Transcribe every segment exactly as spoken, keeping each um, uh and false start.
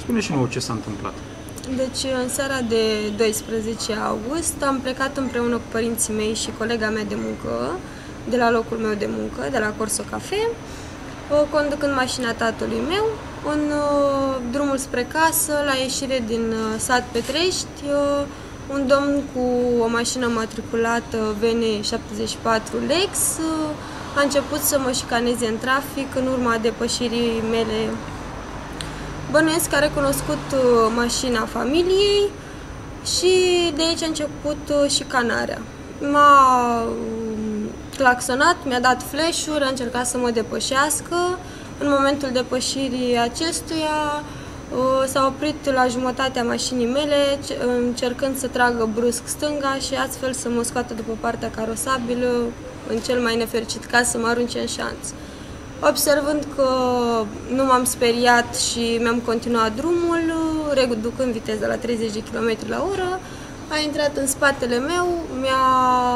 Spune și nouă ce s-a întâmplat. Deci, în seara de doisprezece august, am plecat împreună cu părinții mei și colega mea de muncă, de la locul meu de muncă, de la Corso Cafe, conducând mașina tatălui meu, în drumul spre casă, la ieșire din sat Petrești, un domn cu o mașină matriculată V N șaptezeci și patru Lex a început să mă șicaneze în trafic în urma depășirii mele. Bănuiesc că a recunoscut mașina familiei și de aici a început șicanarea. M-a claxonat, mi-a dat flash-uri, a încercat să mă depășească. În momentul depășirii acestuia s-a oprit la jumătatea mașinii mele, încercând să tragă brusc stânga și astfel să mă scoată după partea carosabilă, în cel mai nefericit caz să mă arunce în șanț. Observând că nu m-am speriat și mi-am continuat drumul, reducând viteza la treizeci de kilometri la oră, a intrat în spatele meu, mi-a...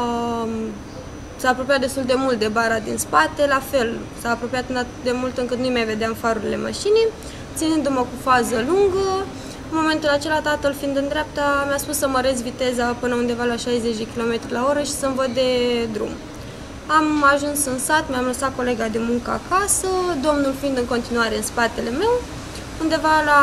s-a apropiat destul de mult de bara din spate, la fel, s-a apropiat atât de mult încât nu mai vedeam farurile mașinii, ținându-mă cu fază lungă. În momentul acela, tatăl fiind în dreapta, mi-a spus să măresc viteza până undeva la șaizeci de kilometri la oră și să-mi văd de drum. Am ajuns în sat, mi-am lăsat colega de muncă acasă, domnul fiind în continuare în spatele meu. Undeva la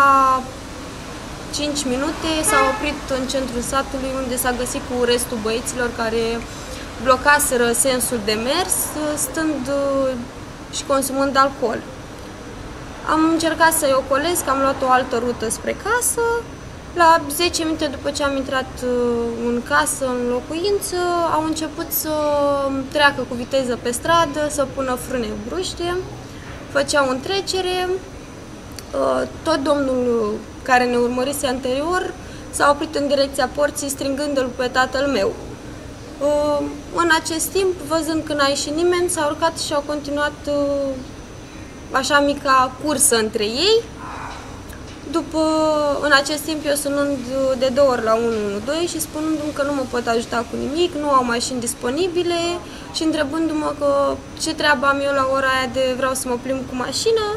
cinci minute s-a oprit în centrul satului, unde s-a găsit cu restul băieților care blocaseră sensul de mers, stând și consumând alcool. Am încercat să-i ocolesc, am luat o altă rută spre casă. La zece minute după ce am intrat în casă, în locuință, au început să treacă cu viteză pe stradă, să pună frâne bruște, făceau în trecere. Tot domnul care ne urmărise anterior s-a oprit în direcția porții, strigându-l pe tatăl meu. În acest timp, văzând că n-a ieșit nimeni, s-au urcat și au continuat așa mica cursă între ei. După, în acest timp, eu sunând de două ori la unu unu doi și spunându-mi că nu mă pot ajuta cu nimic, nu au mașini disponibile și întrebându-mă că ce treabă am eu la ora aia de vreau să mă plimb cu mașina.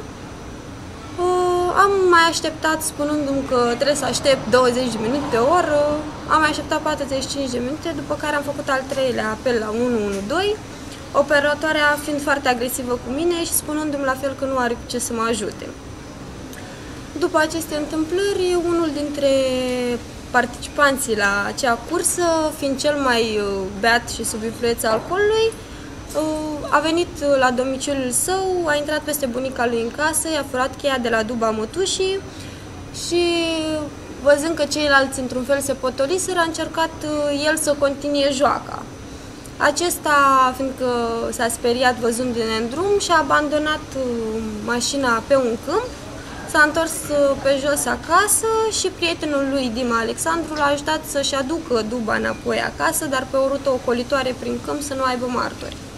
Am mai așteptat spunându-mi că trebuie să aștept douăzeci de minute pe oră, am mai așteptat patruzeci și cinci de minute, după care am făcut al treilea apel la unu unu doi, operatoarea fiind foarte agresivă cu mine și spunându-mi la fel că nu are cu ce să mă ajute. După aceste întâmplări, unul dintre participanții la acea cursă, fiind cel mai beat și sub influența alcoolului, a venit la domiciliul său, a intrat peste bunica lui în casă, i-a furat cheia de la duba mătușii și, văzând că ceilalți într-un fel se potoliseră, a încercat el să continue joaca. Acesta, fiindcă s-a speriat văzându-ne în drum, și-a abandonat mașina pe un câmp, s-a întors pe jos acasă și prietenul lui, Dima Alexandru, l-a ajutat să-și aducă duba înapoi acasă, dar pe o rută ocolitoare prin câmp, să nu aibă martori.